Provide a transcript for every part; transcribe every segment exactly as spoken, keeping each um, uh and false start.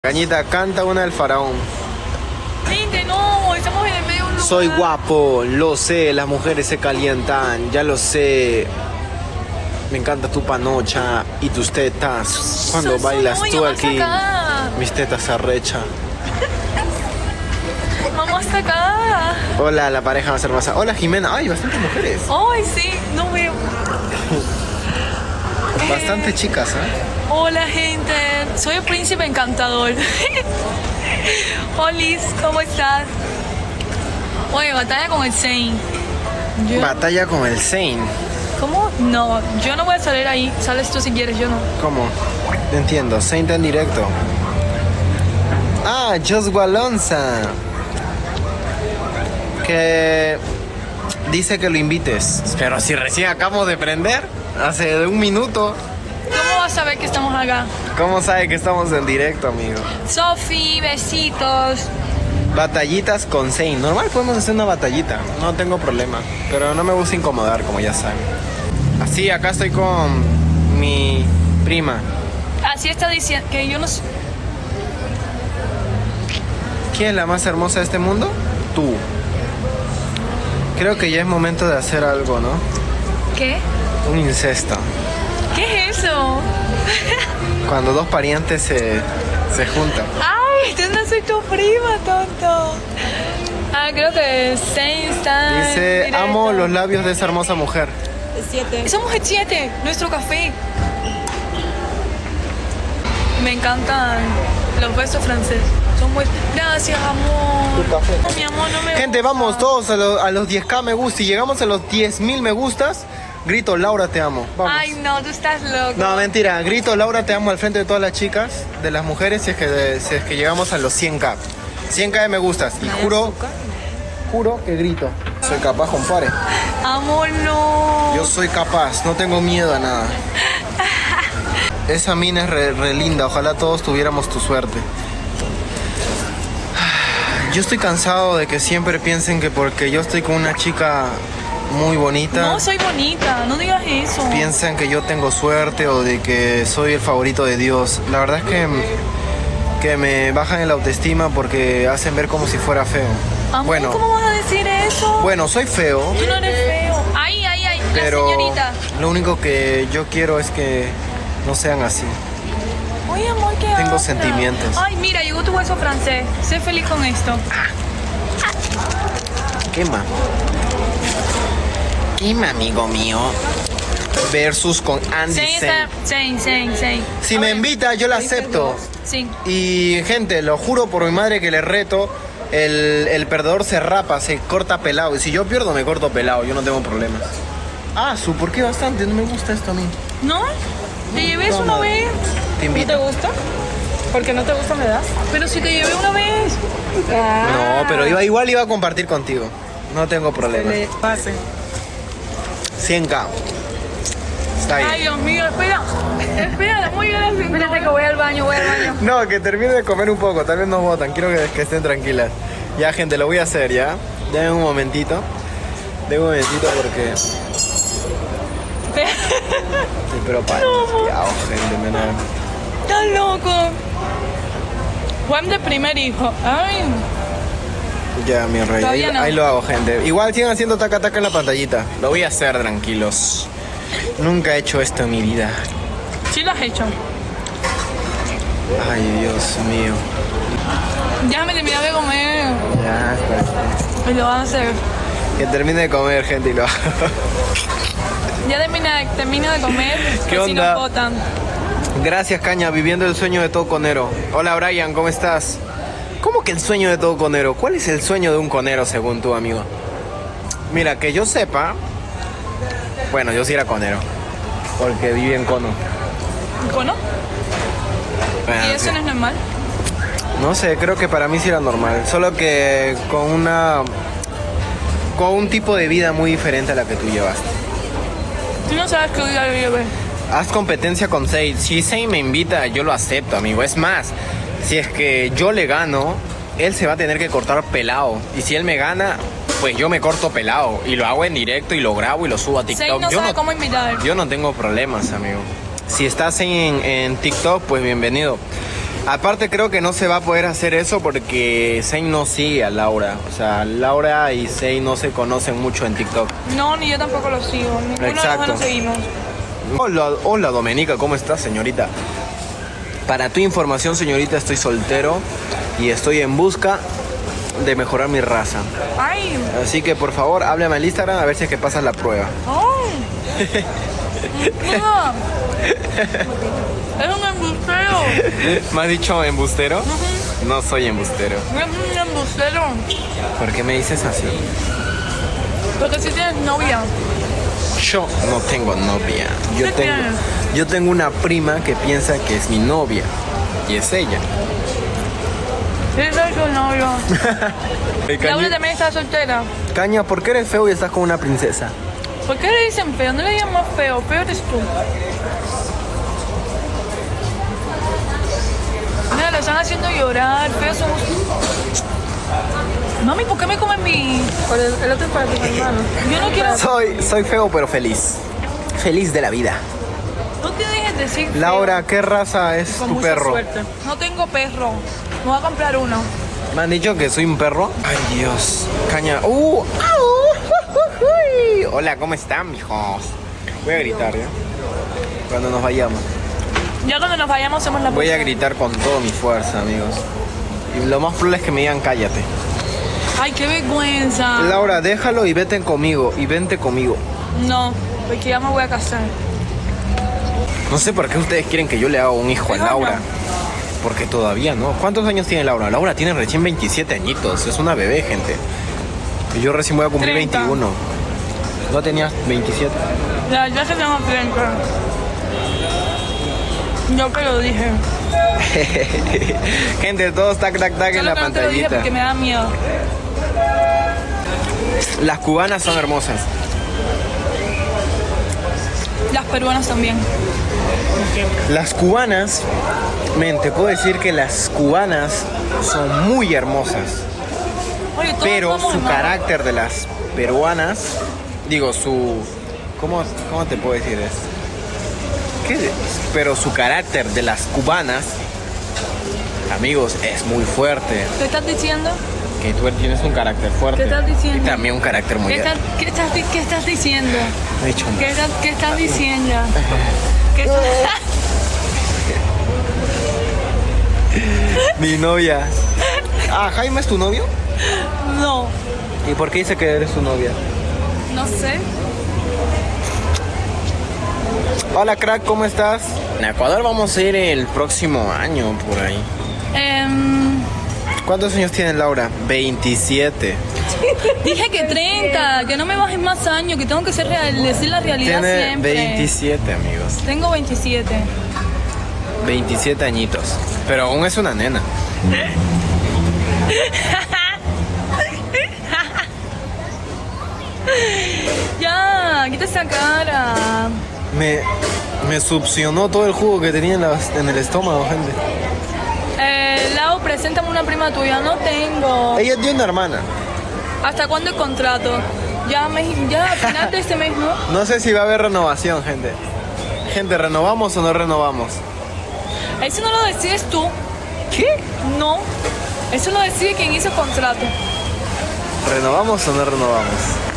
Cañita, canta una del faraón. Gente, no, estamos en el medio de un lugar. Soy guapo, lo sé, las mujeres se calientan, ya lo sé. Me encanta tu panocha y tus tetas. Cuando Soy- bailas soy- tú vamos aquí, acá. mis tetas se arrechan. Vamos hasta acá. Hola, la pareja más hermosa. Hola, Jimena. Ay, bastantes mujeres. Ay, sí, no veo. Bastantes chicas, ¿eh? Hola, gente. Soy el príncipe encantador. Olis, ¿cómo estás? Oye, batalla con el Zane. Yo- Batalla con el Zane. ¿Cómo? No, yo no voy a salir ahí. Sales tú si quieres, yo no. ¿Cómo? No entiendo. Zane está en directo. Ah, Joshua Alonso. Que dice que lo invites. Pero si recién acabamos de prender, hace un minuto. ¿Cómo vas a saber que estamos acá? ¿Cómo sabe que estamos en directo, amigo? Sofi, besitos. Batallitas con Zane. Normal podemos hacer una batallita. No tengo problema. Pero no me gusta incomodar, como ya saben. Así, acá estoy con mi prima. Así está diciendo que yo no sé. ¿Quién es la más hermosa de este mundo? Tú. Creo que ya es momento de hacer algo, ¿no? ¿Qué? Un incesto. ¿Qué es eso? Cuando dos parientes se, se juntan. Ay, yo no soy tu prima, tonto. Ah, creo que Zane está. en Dice, directo. amo los labios de esa hermosa mujer. siete. Somos el siete, nuestro café. Me encantan los besos franceses. Son muy. Gracias, amor. Tu café. No, mi amor, no me Gente, gusta. vamos todos a, lo- a los diez mil me gusta. Si llegamos a los diez mil me gustas, grito, Laura, te amo. Vamos. Ay, no, tú estás loco. No, mentira. Grito, Laura, te amo al frente de todas las chicas, de las mujeres, si es que, si es que llegamos a los cien mil. cien mil de me gustas. Y juro, juro que grito. Soy capaz, compadre. Amor, no. Yo soy capaz, no tengo miedo a nada. Esa mina es re, re linda, ojalá todos tuviéramos tu suerte. Yo estoy cansado de que siempre piensen que porque yo estoy con una chica muy bonita, No soy bonita, no digas eso. piensan que yo tengo suerte o de que soy el favorito de Dios. La verdad es que, que me bajan el autoestima porque hacen ver como si fuera feo. Amor, Bueno, ¿cómo vas a decir eso? bueno, soy feo, Tú no eres feo. Ay, ay, ay, pero la señorita. lo único que yo quiero es que no sean así. Oye, amor, ¿qué Tengo hablas? sentimientos. Ay, mira, llegó tu beso francés. Sé feliz con esto. Quema. Quema, amigo mío. Versus con Andy Zane Zane. está... Zane, Zane, Zane. Si me invita, yo la acepto. Sí. Y gente, lo juro por mi madre que le reto, el, el perdedor se rapa, se corta pelado. Y si yo pierdo, me corto pelado, yo no tengo problemas. Ah, su, ¿por qué bastante? No me gusta esto a mí. ¿No? ¿Te llevé eso una Toma. vez? Te ¿No te invito. gusta? Porque no te gusta me das. Pero si te llevé una vez. No, pero iba, igual iba a compartir contigo. No tengo problemas. Le pase. cien mil. Está bien. Ay, Dios mío, espera. Espera, muy grande. Espérate que voy al baño, voy al baño. No, que termine de comer un poco, tal vez nos votan, quiero que, que estén tranquilas. Ya, gente, lo voy a hacer, ¿ya? Denme un momentito. Denme un momentito porque... Sí, pero para... Ya, oh, gente, me da- Estás loco. Juan de primer hijo. Ay. Ya, mi rey, ahí, Todavía no. ahí lo hago, gente. Igual sigan haciendo taca taca en la pantallita. Lo voy a hacer, tranquilos. Nunca he hecho esto en mi vida. Sí lo has hecho. Ay, Dios mío. Ya me terminé de comer. Ya, está. Y lo vas a hacer. Que termine de comer, gente, y lo hago. Ya terminé, termino de comer. ¿Qué que si onda? nos botan. Gracias, Caña, viviendo el sueño de todo conero. Hola, Brian, ¿cómo estás? ¿Cómo que el sueño de todo conero? ¿Cuál es el sueño de un conero, según tú, amigo? Mira, que yo sepa... Bueno, yo sí era conero. Porque viví en Cono. ¿Cono? Bueno, ¿Y eso sí. no es normal? No sé, creo que para mí sí era normal. Solo que con una... Con un tipo de vida muy diferente a la que tú llevaste. Tú no sabes que hoy al bebé. Haz competencia con Zane. Si Zane me invita, yo lo acepto, amigo. Es más, si es que yo le gano, él se va a tener que cortar pelado. Y si él me gana, pues yo me corto pelado. Y lo hago en directo y lo grabo y lo subo a Zane TikTok. no yo, sabe no, cómo invitar. yo no tengo problemas, amigo. Si estás en, en TikTok, pues bienvenido. Aparte creo que no se va a poder hacer eso porque Zane no sigue a Laura. O sea, Laura y Zane no se conocen mucho en TikTok. No, ni yo tampoco lo sigo. Ninguno de los dos nos seguimos. Hola, hola Domenica, ¿cómo estás, señorita? Para tu información, señorita, estoy soltero y estoy en busca de mejorar mi raza. Ay. Así que por favor, háblame al Instagram a ver si es que pasas la prueba. Ay. No. Es un embustero. ¿Me has dicho embustero? Uh-huh. No soy embustero. Es un embustero. ¿Por qué me dices así? Porque si tienes novia. Yo no tengo novia. Yo ¿Qué tengo, tienes? yo tengo una prima que piensa que es mi novia. Y es ella. Sí, soy su novio. Hey, Laura Caña, también está soltera. Caña, ¿por qué eres feo y estás con una princesa? ¿Por qué le dicen feo? No le digan más feo. Feo eres tú. Mira, lo están haciendo llorar. Feo somos. Mami, ¿por qué me comen mi...? Por el, el otro es para tus hermanos. Yo no quiero... Soy, soy feo pero feliz. Feliz de la vida. No te dejes decir feo. Laura, ¿qué raza es Con tu mucha perro? suerte. No tengo perro. Me voy a comprar uno. Me han dicho que soy un perro. Ay, Dios. Caña. ¡Uh! ¡Au! ¡Uy! Hola, ¿cómo están, mijos? Voy a gritar, ¿ya? Cuando nos vayamos. Ya cuando nos vayamos hacemos la Voy a prueba. gritar con toda mi fuerza, amigos. Y lo más probable es que me digan cállate. Ay, qué vergüenza. Laura, déjalo y vete conmigo. Y vente conmigo. No, porque ya me voy a casar. No sé por qué ustedes quieren que yo le haga un hijo a Hijo, Laura. no. Porque todavía no. ¿Cuántos años tiene Laura? Laura tiene recién veintisiete añitos. Es una bebé, gente. Y yo recién voy a cumplir treinta. veintiuno. ¿No tenías veintisiete? Ya, ya se tengo treinta. Yo que lo dije. Gente, todos tac, tac, tac en Solo la que no te lo dije pantallita. porque me da miedo. Las cubanas son hermosas. Las peruanas también. Las cubanas, men, te puedo decir que las cubanas son muy hermosas. Oye, todos Pero somos su hermanos. carácter de las peruanas, digo, su... ¿Cómo, cómo te puedo decir eso? ¿Qué? Pero su carácter de las cubanas, amigos, es muy fuerte. ¿Qué estás diciendo? Que tú tienes un carácter fuerte. ¿Qué estás diciendo? Y también un carácter muy... ¿Qué estás, qué estás, di- qué estás diciendo? No he dicho nada. ¿Qué estás, qué estás diciendo? ¿Qué estás... Mi novia. Ah, ¿Jaime es tu novio? No, ¿Y por qué dice que eres su novia? no sé. Hola, crack, ¿cómo estás? En Ecuador vamos a ir el próximo año, por ahí. Em, ¿Cuántos años tiene Laura? veintisiete. dije que treinta, que no me bajes más años, que tengo que ser real, decir la realidad Tiene siempre. veintisiete, amigos. Tengo veintisiete. veintisiete añitos. Pero aún es una nena. Ya, quita esa cara. Me, me succionó todo el jugo que tenía en, la- en el estómago, gente. Eh, Lau, preséntame una prima tuya. No tengo. Ella tiene una hermana. ¿Hasta cuándo el contrato? Ya, me, ya a final de este mes, ¿no? No sé si va a haber renovación, gente. Gente, ¿renovamos o no renovamos? Eso no lo decides tú. ¿Qué? No. Eso lo decide quien hizo el contrato. ¿Renovamos o no renovamos?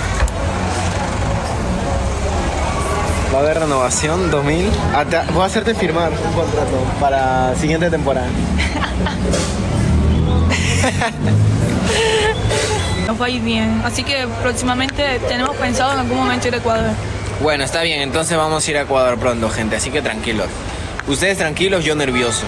¿Va a haber renovación dos mil? Ah, te- voy a hacerte firmar un contrato para siguiente temporada. Nos va a ir bien. Así que próximamente tenemos pensado en algún momento ir a Ecuador. Bueno, está bien, entonces vamos a ir a Ecuador pronto, gente, así que tranquilos. Ustedes tranquilos, yo nervioso.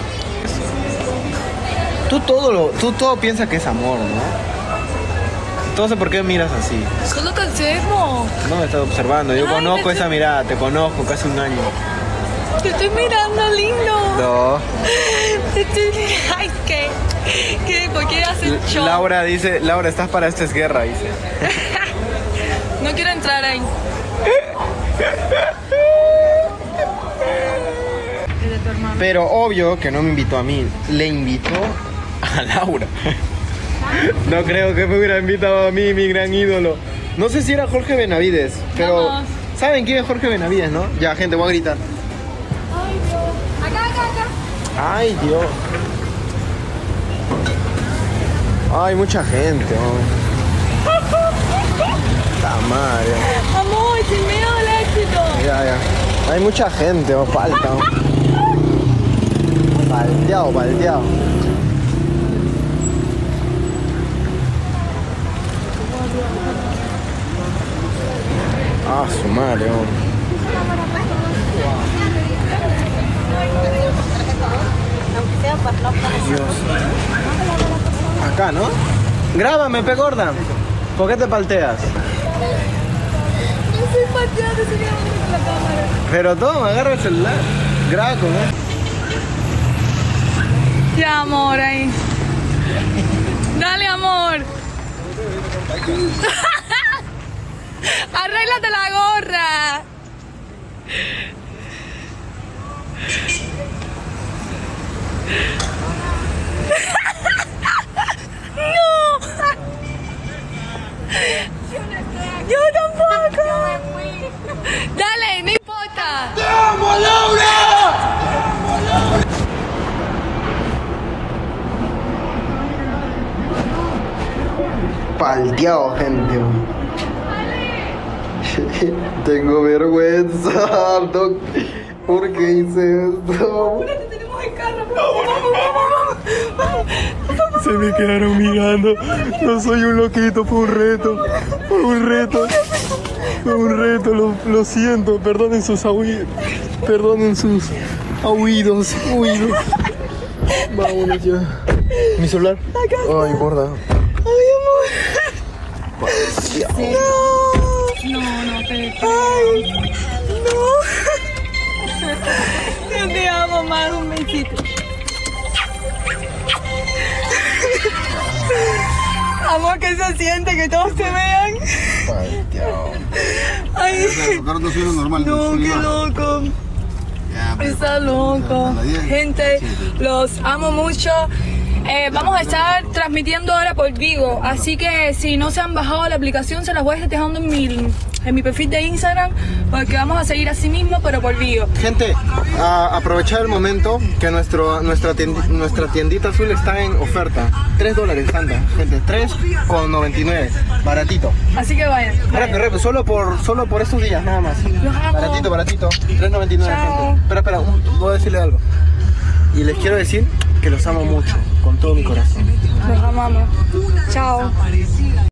Tú todo lo, tú todo piensas que es amor, ¿no? Entonces, ¿por qué miras así? Solo que observo. No me estás observando, yo Ay, conozco te- esa mirada, te conozco casi un año. Te estoy mirando, lindo. No. Te estoy... Ay, ¿qué? ¿Qué? ¿Por qué haces show? Laura dice, Laura, estás para esta es guerra, dice. No quiero entrar ahí. Es de tu hermano. Pero obvio que no me invitó a mí, le invitó a Laura. No creo que me hubiera invitado a mí, mi gran ídolo. No sé si era Jorge Benavides, pero Vamos. ¿saben quién es Jorge Benavides, no? Ya, gente, voy a gritar. Ay, Dios. Acá, acá, acá. Ay, Dios. Hay mucha gente, oh. La madre. Amor, sin miedo al éxito. Ya, ya. Hay mucha gente, oh, falta. Oh. Palteado, palteado. Ah, su madre, oh. Dios. Acá, ¿no? Grábame, pe gorda. ¿Por qué te palteas? No soy pateada, estoy grabando con la cámara. Pero toma, agarra el celular. Graba con él. Ya, amor, ahí. Dale, amor. Arréglate la gorra. No. Yo tampoco. Dale, no importa. ¡Vamos, Laura! Palteado, gente. Tengo vergüenza, Doc. ¿Por qué hice esto? Tenemos el carro. Vamos, vamos, vamos, vamos. Se me quedaron mirando. No soy un loquito, fue un reto. Fue un reto. Fue un reto, lo, lo siento. Perdonen sus aullidos. Perdonen sus aullidos. Huidos. Vámonos ya. ¿Mi celular? Ay, gorda. Ay, amor. No. No, no te. Ay, no. Yo te amo más, un besito. Amor, que se siente que todos te vean. Ay, no, qué loco. Está loco. Gente, los amo mucho. Eh, vamos a estar transmitiendo ahora por Vigo, así que si no se han bajado la aplicación se las voy a estar dejando en mi, en mi perfil de Instagram, porque vamos a seguir así mismo pero por Vigo. Gente, a aprovechar el momento que nuestro, nuestra, tiendita, nuestra tiendita azul está en oferta. tres dólares, anda, gente, tres con noventa y nueve, baratito. Así que vayan, vayan. Rápido, rápido, solo por, solo por estos días nada más. Los amo. Baratito, baratito, tres noventa y nueve, Chao. gente. Espera, espera, un- voy a decirle algo. Y les quiero decir que los amo mucho, con todo mi corazón. Los amamos. Chao.